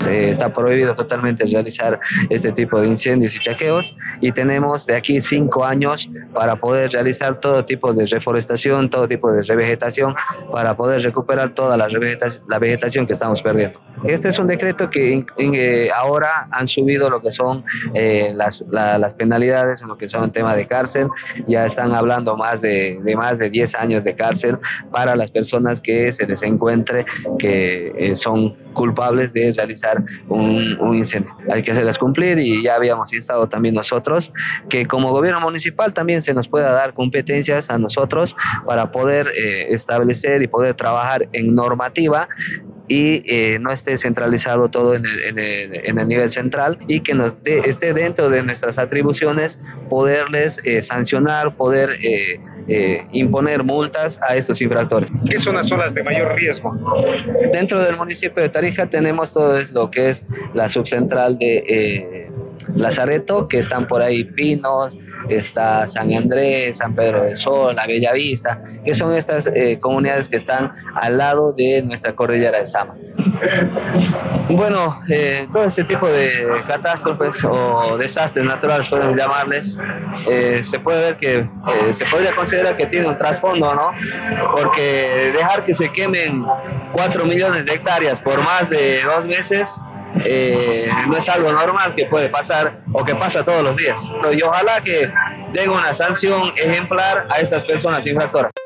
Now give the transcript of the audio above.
está prohibido totalmente realizar este tipo de incendios y chaqueos, y tenemos de aquí 5 años para poder realizar todo tipo de reforestación, todo tipo de revegetación, para poder recuperar toda la vegetación que estamos perdiendo. Este es un decreto que ahora han subido lo que son las penalidades en lo que son el tema de cárcel. Ya están hablando más de 10 años de cárcel para las personas que se les encuentre que son culpables de realizar un incendio. Hay que hacerlas cumplir, y ya habíamos instado también nosotros que como gobierno municipal también se nos pueda dar competencias a nosotros para poder establecer y poder trabajar en normativa, y no esté centralizado todo en el nivel central, y que esté dentro de nuestras atribuciones poderles sancionar, poder imponer multas a estos infractores. ¿Qué son las zonas de mayor riesgo? Dentro del municipio de Tarija tenemos todo lo que es la subcentral de Lazareto, que están por ahí Pinos, está San Andrés, San Pedro del Sol, la Bellavista, que son estas comunidades que están al lado de nuestra cordillera de Sama. Bueno, todo este tipo de catástrofes o desastres naturales, podemos llamarles, se puede ver que se podría considerar que tiene un trasfondo, ¿no? Porque dejar que se quemen 4 millones de hectáreas por más de 2 meses no es algo normal que puede pasar o que pasa todos los días. Y ojalá que den una sanción ejemplar a estas personas infractoras.